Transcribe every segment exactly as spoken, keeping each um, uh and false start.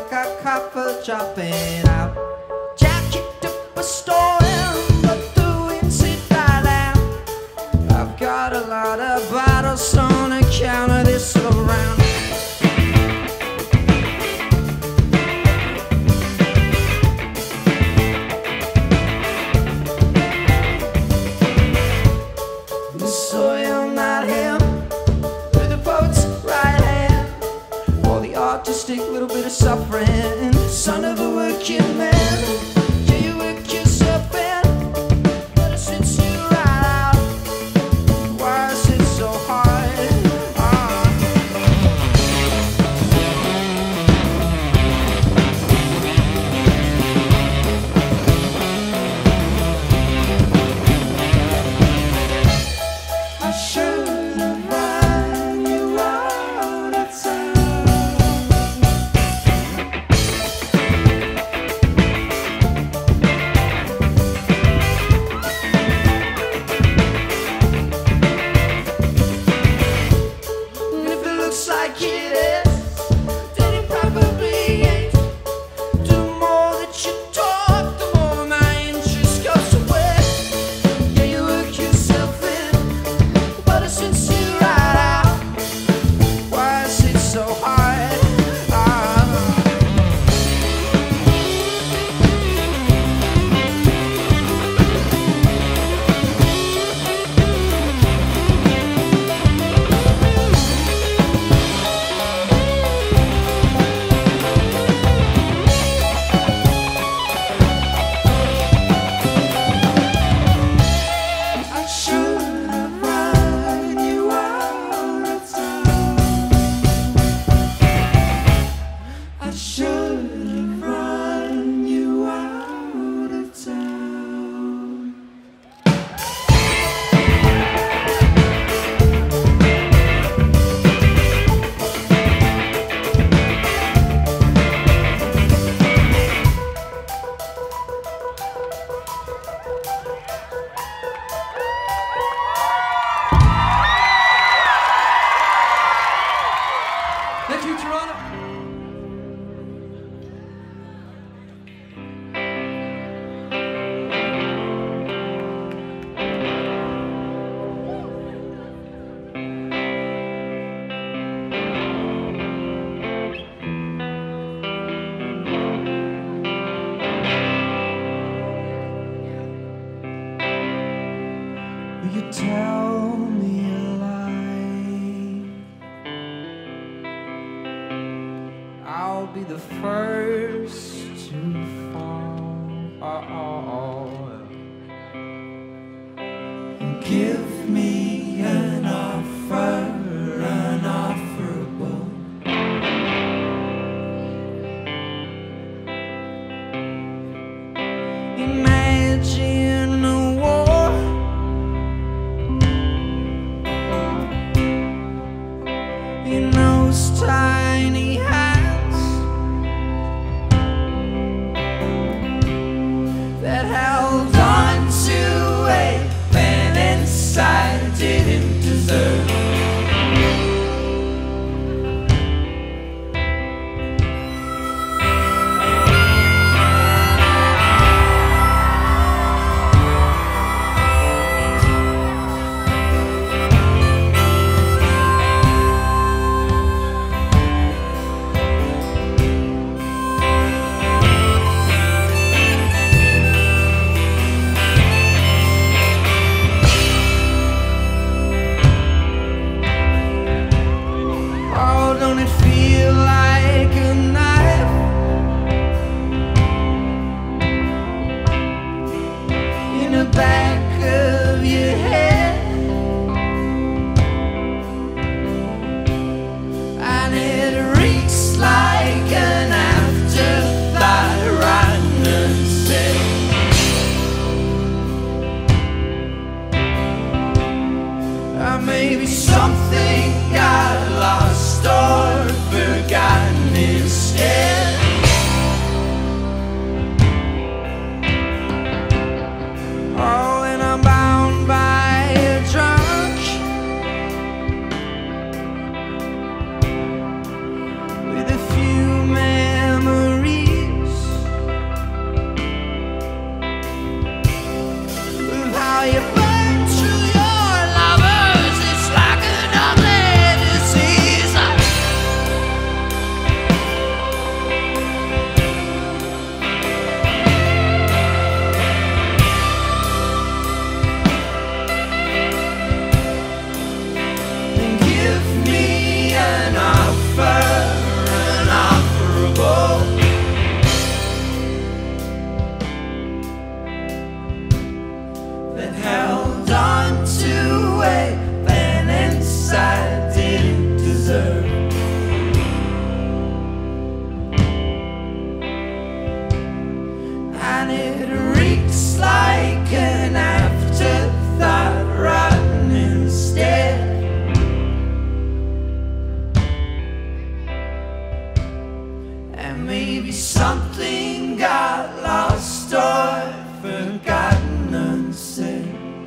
like a cop for dropping out. Jack kicked up a storm, but the winds hit right out. I've got a lot of bottles on account of this around. So you're not him, with the poet's right hand, or the artistic little bit of suffering, son of a working man. Do you work yourself in, but it sits you right out? Why is it so hard? Ah. I should have run you out of And if it looks like it is, then it probably ain't. The more that you talk, the more my interest goes away. Yeah, you work yourself in, but it sends you right out. Why is it so hard? Ah. I should have run you out of town. I should have run you out of town. Thank you, Toronto. Will you tell me a lie? I'll be the first to fall. Give me an offer, unofferable. Imagine a war in those tiny hands that held and it reeks like an afterthought, rotten instead. And maybe something got lost or forgotten unsaid.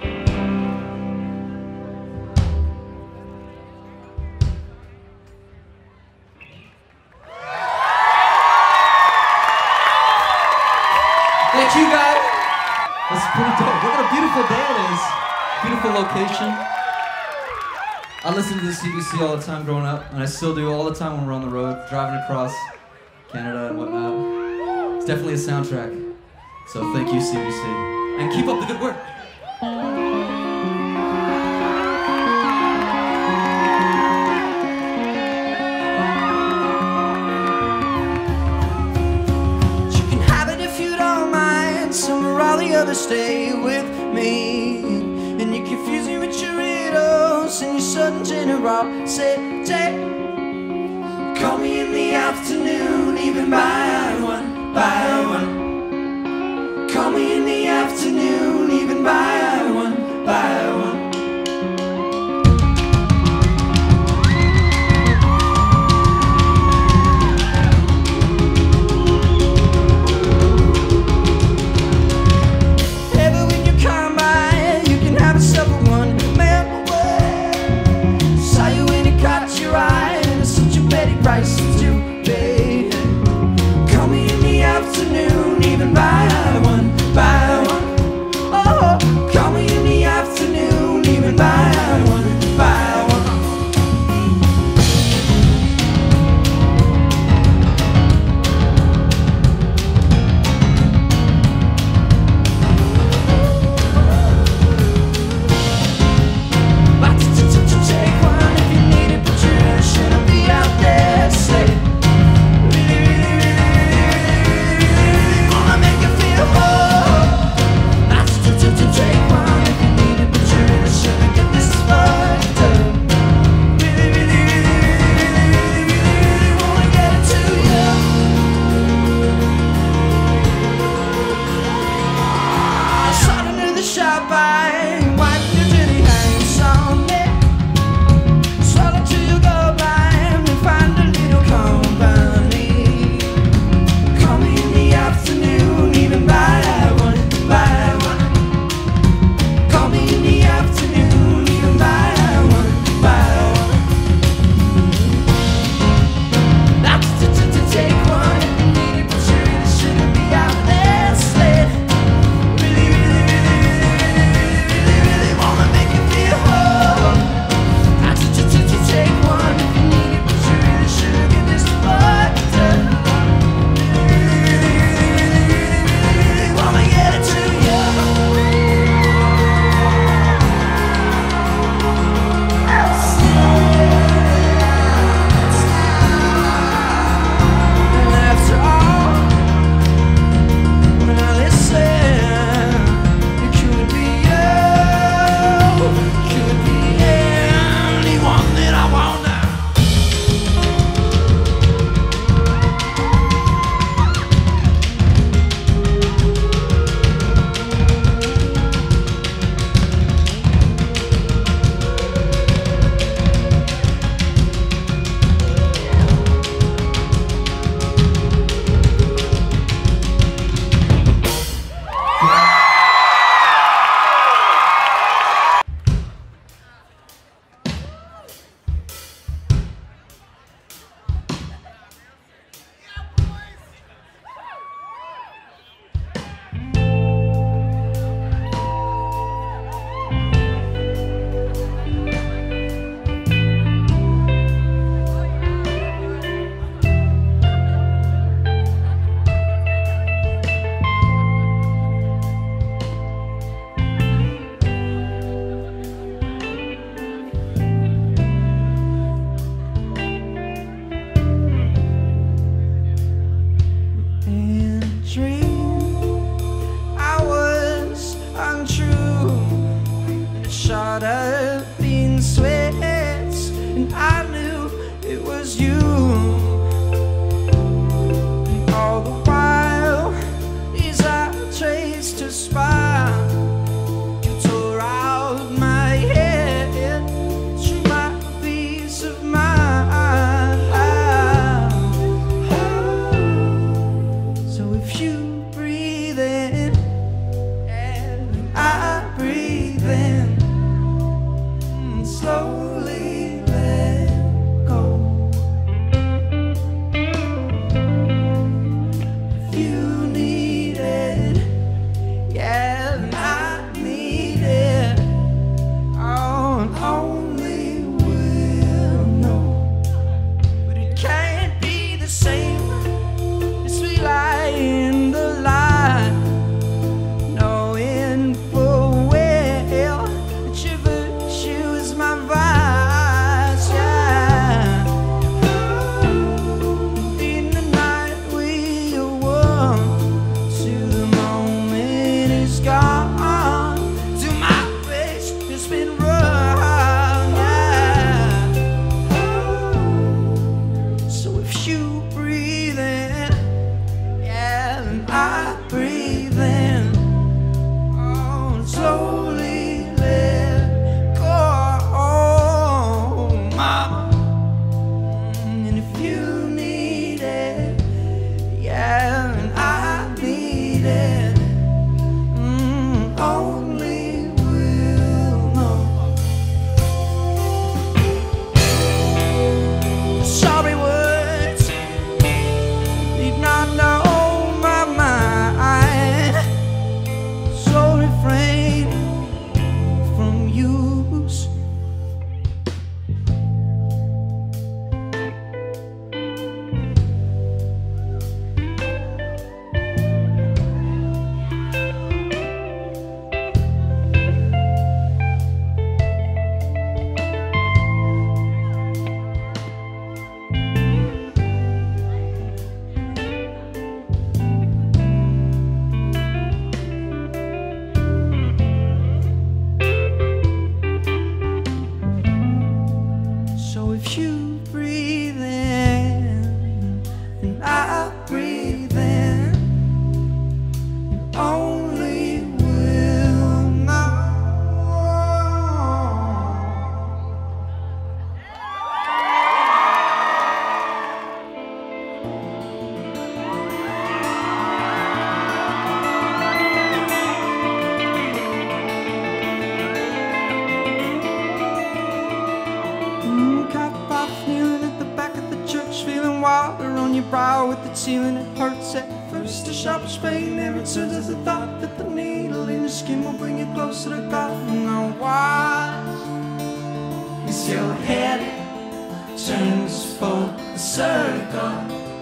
Thank you guys. That's pretty dope. What a beautiful day it is. Beautiful location. I listened to the C B C all the time growing up, and I still do all the time when we're on the road, driving across Canada and whatnot. It's definitely a soundtrack. So thank you, C B C. And keep up the good work. Stay with me, and you confuse me with your riddles and your sudden generosity. Call me in the afternoon, even by one, by one. Call me in the afternoon, even by one, by one. Price to pay. Call me in the afternoon, even by one, by one. Oh, call me in the afternoon, even by one, by one. Take one if you need it, but you shouldn't be out there. hurts at first, a sharp pain never turns as a thought that the needle in your skin will bring you closer to God. Now watch as your head turns full circle.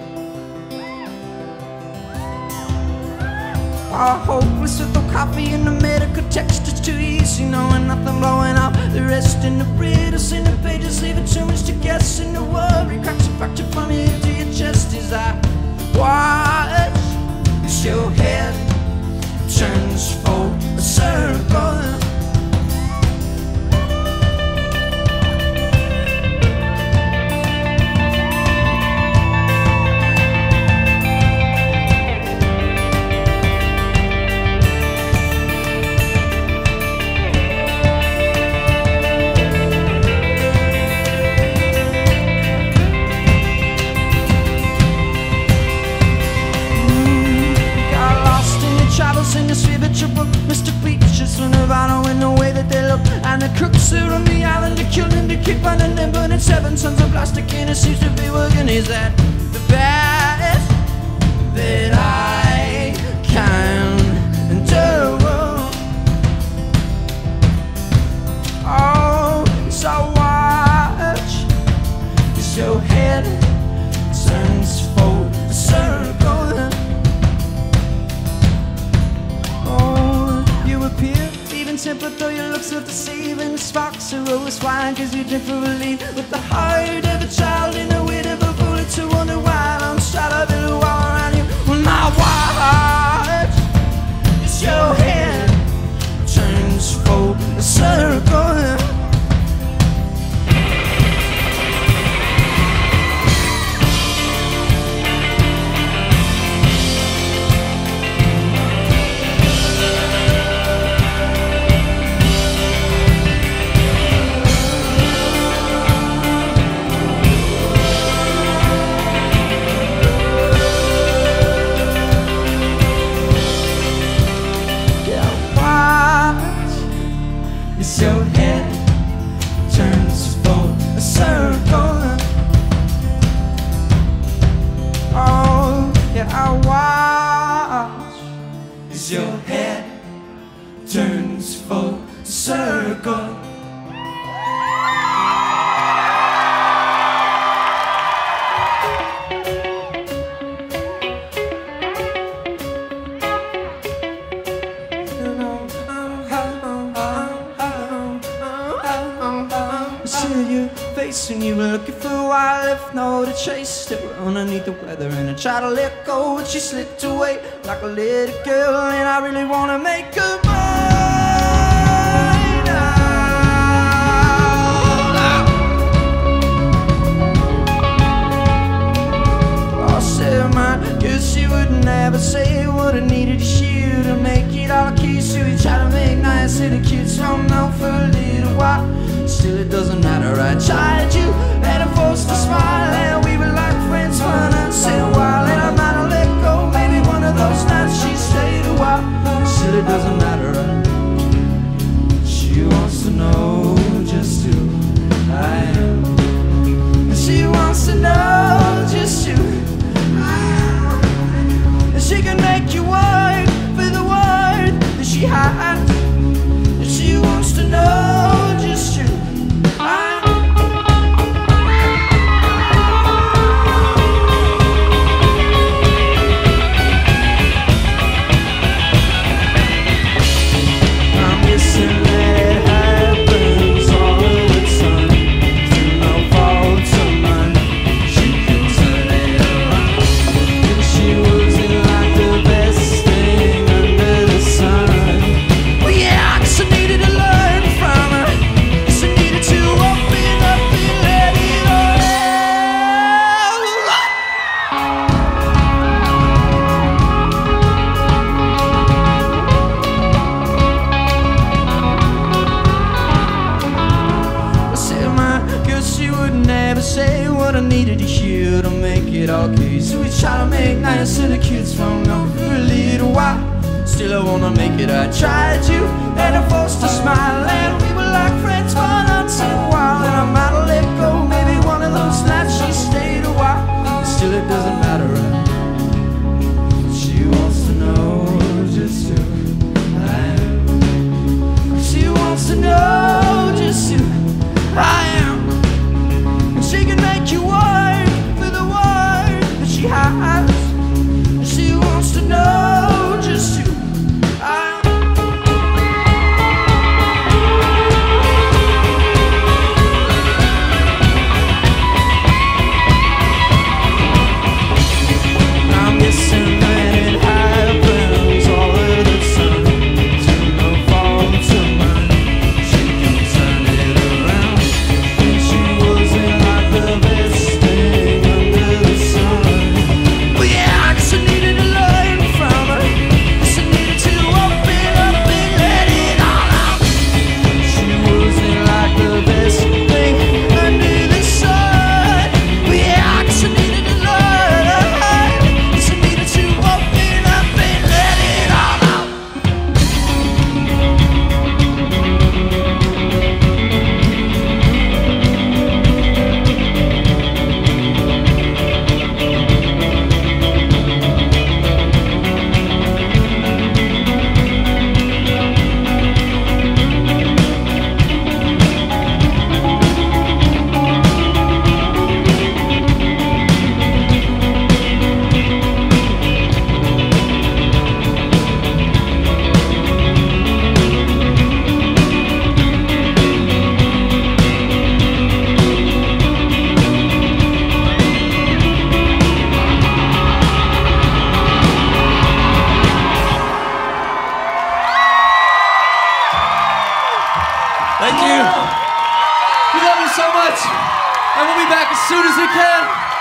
All hopeless with no coffee and the medical text is too easy, knowing nothing blowing out the rest in the riddles in the pages, leaving too much to guess. And the worry cracks a fracture from your head to your chest as I watch as your head turns full circle. In the spiritual book, Mister Preachers from Nirvana in the way that they look, and the crooks are on the island, they're killing, they keep on and then burning seven tons of plastic, and it seems to be working. Is that the best that I can do? Oh, so watch as your head turns full circle. Appear even temper, though your looks look deceiving. Sparks are always flying cause you drink for relief, with the heart of a child in the wit of a bullet to wonder why I'm shot a little while around you. When my watch is your head turns full circle. Your head turns full circle. Oh, yeah, I watch as your head turns full circle. And you were looking for a while, left no to chase. Step underneath the weather and I try to let go, but she slipped away like a little girl. And I really wanna make her mine now. I said mine, cause she would never say what I needed to shoot to make it all key. So we try to make nice and cute, so I'm known for a little while. Still it doesn't matter, I tried you and I forced a smile, and we were like friends for an unsaid while. And I might have let go, maybe one of those nights she stayed a while. Still it doesn't matter, she wants to know just who I am. She wants to know just who I am. And she can make you work for the word that she had. And she wants to know just who I am. I'm missing that it happens all the time. Through no fault of mine, she can turn it around. And she wasn't like the best thing under the sun. Well, yeah, I guess I needed to learn from her. Guess I needed to open up and let it all I said my girl, she would never say what I needed to hear to make it okay. So we try to make nice and the kids from up for a little while. Still I wanna make it, I tried you and I forced a smile, and we were like friends for an unsaid while. And I might have let go, maybe one of those nights she stayed a while. Still it doesn't matter, Thank you. We love you so much. And we'll be back as soon as we can.